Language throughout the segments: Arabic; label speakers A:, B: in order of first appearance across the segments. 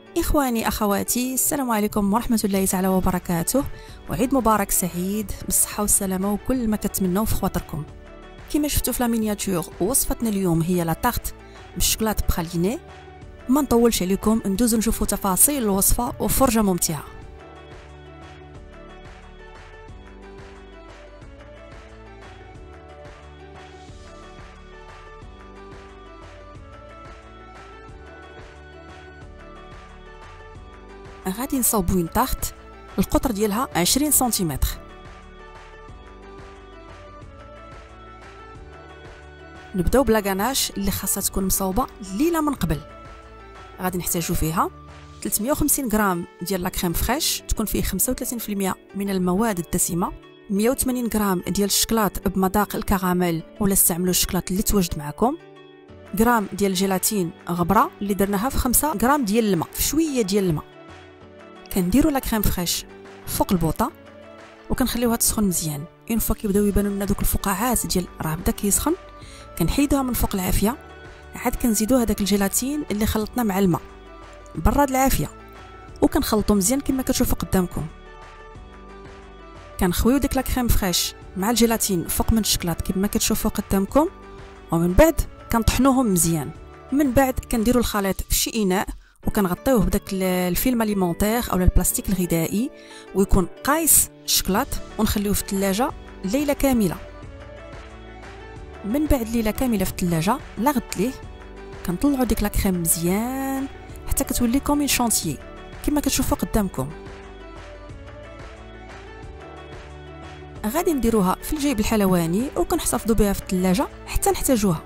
A: إخواني أخواتي، السلام عليكم ورحمة الله تعالى وبركاته، وعيد مبارك سعيد بالصحة والسلامة وكل ما كتمناو في خواطركم. كما شفتوا في لا مينياتور، وصفتنا اليوم هي لا تارت بالشوكولات بخاليني. ما نطولش عليكم، ندوزو نشوفوا تفاصيل الوصفة وفرجة ممتعة. غادي نصاوبو اون تارت القطر ديالها 20 سنتيمتر. نبداو بلا غاناش اللي خاصها تكون مصاوبه ليله من قبل. غادي نحتاجو فيها 350 غرام ديال لا كريم فريش تكون فيه 35% من المواد الدسمه، 180 غرام ديال الشكلاط بمذاق الكراميل ولا استعملوا الشكلاط اللي تواجد معكم، غرام ديال الجيلاتين غبره اللي درناها في 5 غرام ديال الماء في شويه ديال الماء. كنديروا لا كريم فريش فوق البوطه وكنخليوها تسخن مزيان. اون فوا كيبداو يبانوا لنا دوك الفقاعات ديال راه بدا كيسخن، كنحيدوها من فوق العافيه، عاد كنزيدو هذاك الجيلاتين اللي خلطنا مع الماء براد العافيه وكنخلطو مزيان كما كتشوفوا قدامكم. كنخويو ديك لا كريم فريش مع الجيلاتين فوق من الشكلاط كما كتشوفوا قدامكم، ومن بعد كنطحنوهم مزيان. من بعد كنديروا الخليط في شي اناء وكنغطيوه بداك الفيلم اليمونتير اولا البلاستيك الغذائي ويكون قايس الشكلاط، ونخليوه في الثلاجه ليله كامله. من بعد ليله كامله في الثلاجه لا غد ليه كنطلعوا ديك لا كريم مزيان حتى كتولي كومين شونتيي كما كتشوفوا قدامكم. غادي نديروها في الجيب الحلواني وكنحتفظوا بها في الثلاجه حتى نحتاجوها.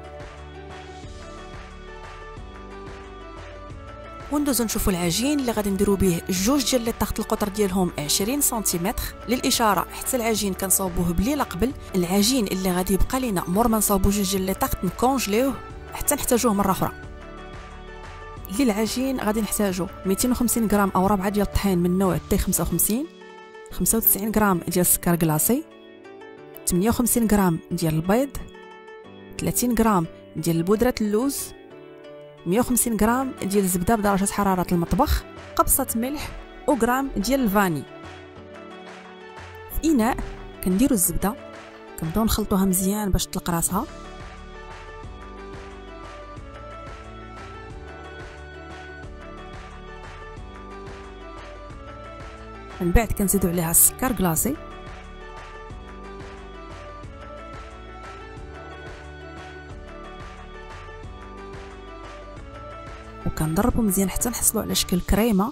A: وندوزو نشوفوا العجين اللي غادي نديرو به جوج ديال لي طاخت القطر ديالهم 20 سنتيمتر. للاشاره حتى العجين كنصاوبوه بليله قبل. العجين اللي غادي يبقى لينا مور ما نصاوبو جوج ديال لي طاخت نكونجليوه حتى نحتاجوه مره اخرى. للعجين غادي نحتاجو 250 غرام او ربعه ديال الطحين من نوع تي 55، 95 غرام ديال السكر كلاصي، 58 غرام ديال البيض، 30 غرام ديال بودره اللوز، 150 غرام ديال الزبده بدرجه حراره المطبخ، قبصه ملح وغرام ديال الفاني. في اناء كنديروا الزبده كنبداو نخلطوها مزيان باش تطلق راسها. من بعد كنزيدوا عليها السكر كلاصي وكنضربوا مزيان حتى نحصلوا على شكل كريمه.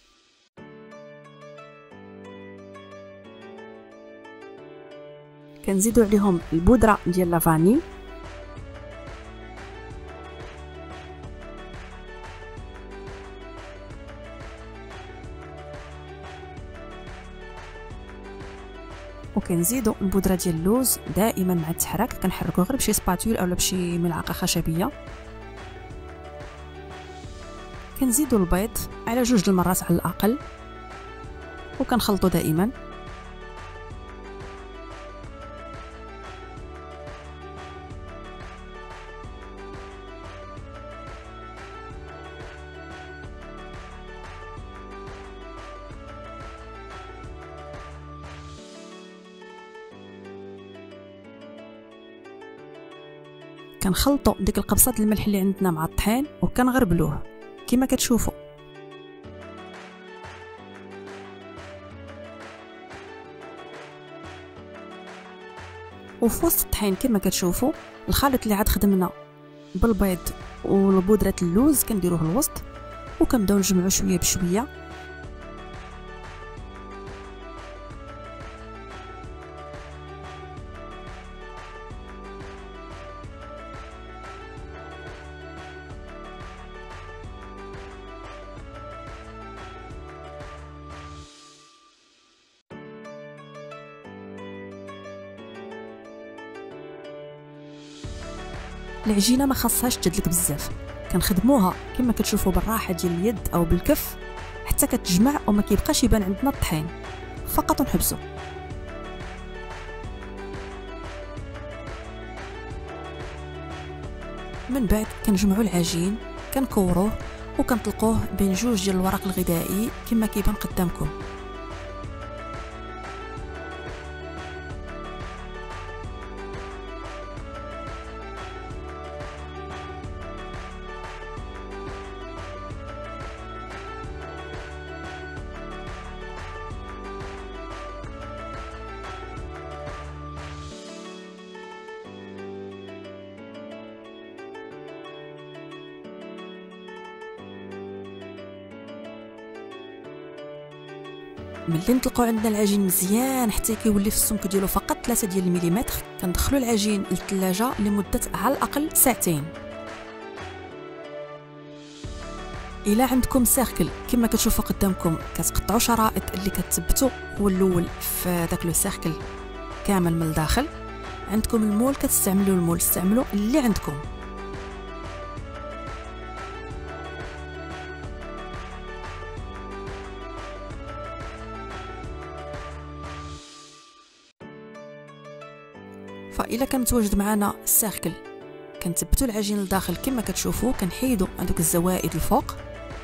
A: كنزيدوا عليهم البودره ديال لافاني وكنزيدوا البودره ديال اللوز. دائما مع التحراك كنحركوا غير بشي سباتول اولا بشي ملعقه خشبيه. كنزيدوا البيض على 2 المرات على الاقل وكنخلطوا دائما. كنخلطوا ديك القبصات الملح اللي عندنا مع الطحين وكنغربلوه كما كتشوفوا. وفي وسط الطحين كما كتشوفوا الخليط اللي عاد خدمنا بالبيض وبودره اللوز كنديروه الوسط وكنبداو نجمعوا شويه بشويه. العجينه ما خاصهاش تجدلك بزاف، كنخدموها كما كتشوفوا بالراحه ديال اليد او بالكف حتى كتجمع وما كيبقاش يبان عندنا الطحين فقط ونحبسو. من بعد كنجمعوا العجين كنكوروه وكنطلقوه بين جوج ديال الورق الغذائي كما كيبان قدامكم. ملي نطلقوا عندنا العجين مزيان حتى كيولي في السمك ديالو فقط 3 ديال المليمتر، كندخلوا العجين للثلاجه لمده على الاقل ساعتين. الا عندكم سيركل كما كتشوفوا قدامكم كتقطعوا شرائط اللي كتثبتوا هو الاول في داك لو سيركل كامل من الداخل. عندكم المول كتستعملوا المول، استعملوا اللي عندكم. فإلا كان متواجد معنا السيركل كنثبتوا العجين لداخل كما كتشوفوا، كنحيدوا هذوك الزوائد الفوق.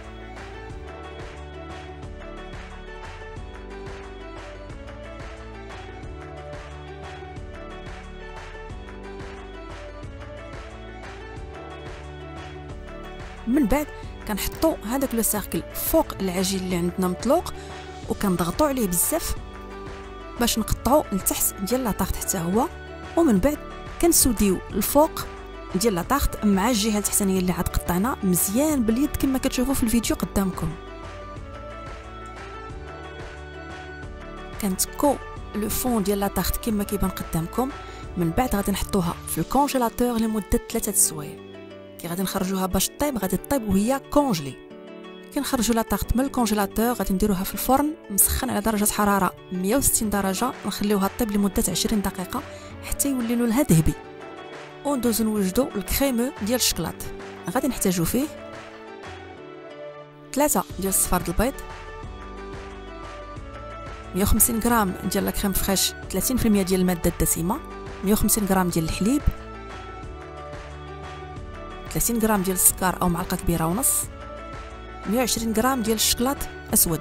A: من بعد كنحطوا هذاك لو سيركل فوق العجين اللي عندنا مطلوق وكنضغطوا عليه بزاف باش نقطعوا لتحت ديال لاطاغ حتى هو، ومن بعد كنسوديو الفوق ديال لاطاغ مع الجهه التحتانيه اللي عاد قطعنا مزيان باليد كما كتشوفوا في الفيديو قدامكم. كنتكو لو فون ديال لاطاغ كما كيبان قدامكم. من بعد غادي نحطوها في الكونجيلاتور لمده 3 سوايع. كي غادي نخرجوها باش طيب غادي طيب وهي كونجلي. كنخرجوا لاطاغ من الكونجيلاتور غادي نديروها في الفرن مسخن على درجه حراره 160 درجه، نخليوها طيب لمده 20 دقيقه حتى يولي لونها ذهبي. وندوزو نوجدو الكريمو ديال الشكلاط. غادي نحتاجو فيه 3 ديال صفار البيض، 150 غرام ديال لا كريم فريش 30% ديال الماده الدسمه، 150 غرام ديال الحليب، 30 غرام ديال السكر او معلقه كبيره ونص، 120 غرام ديال الشكلاط اسود.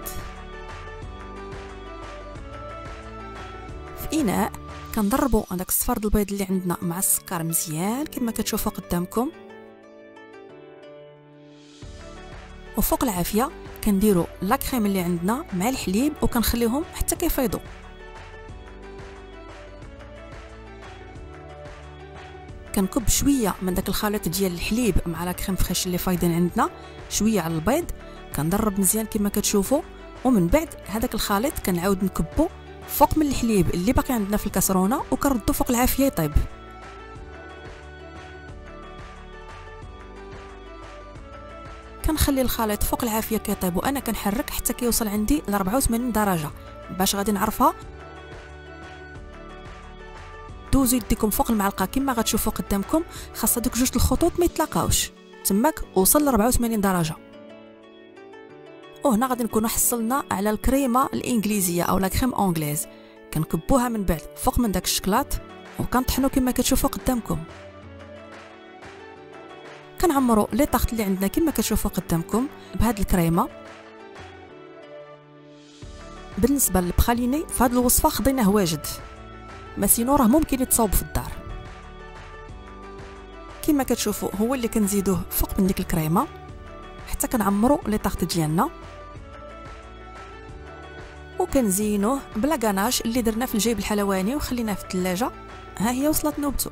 A: في اناء كنضربوا هذاك الصفار البيض اللي عندنا مع السكر مزيان كما كتشوفوا قدامكم، وفوق العافيه كنديروا لا كريم اللي عندنا مع الحليب وكنخليهم حتى كيفيضوا. كنكب شويه من داك الخليط ديال الحليب مع لا كريم فريش اللي فايضين عندنا شويه على البيض، كنضرب مزيان كما كتشوفوا، ومن بعد هذاك الخليط كنعاود نكبو فوق من الحليب اللي باقي عندنا في الكاسرونه وكنردو فوق العافيه يطيب. كنخلي الخليط فوق العافيه كيطيب وانا كنحرك حتى كيوصل عندي ل 84 درجه. باش غادي نعرفها دوزو يديكم فوق المعلقه كما غتشوفوا قدامكم، خاص هذوك جوج الخطوط ما يتلاقاوش، تماك وصل ل 84 درجه. وهنا غادي نكونوا حصلنا على الكريمه الانجليزيه او لا كريم اونغليز. كنكبوها من بعد فوق من داك الشكلاط وكنطحنوا كما كتشوفوا قدامكم. كنعمروا لي طاغط اللي عندنا كما كتشوفوا قدامكم بهاد الكريمه. بالنسبه للبخاليني فهاد الوصفه خديناه واجد، ما سينو راه ممكن يتصاوب في الدار. كما كتشوفوا هو اللي كنزيدوه فوق من ديك الكريمه حتى كنعمروا لي طاغط ديالنا وكنزينوه بلا غاناش اللي درنا في الجيب الحلواني وخليناه في الثلاجه. ها هي وصلت نوبته.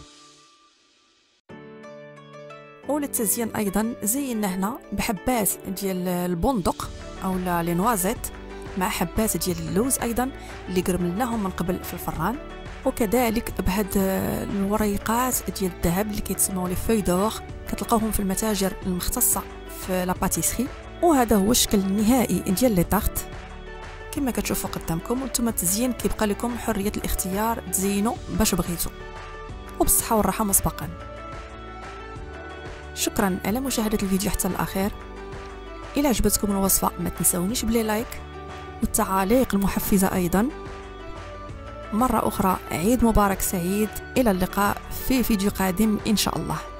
A: وللتزيين ايضا زينا هنا بحبات ديال البندق او لي نوازيت مع حبات ديال اللوز ايضا اللي قرملناهم من قبل في الفران، وكذلك بهاد الوريقات ديال الذهب اللي كيتسموا لي فوي دور، كتلقاوهم في المتاجر المختصه في لا باتيسري. وهذا هو الشكل النهائي ديال لي طاغط كما كتشوفوا قدامكم. وانتم التزيين كيبقى لكم حريه الاختيار، تزينوا باش بغيتوا، وبالصحه والراحه مسبقا. شكرا على مشاهده الفيديو حتى الاخير. الى عجبتكم الوصفه ما تنسونيش بلي لايك والتعاليق المحفزه ايضا. مره اخرى عيد مبارك سعيد، الى اللقاء في فيديو قادم ان شاء الله.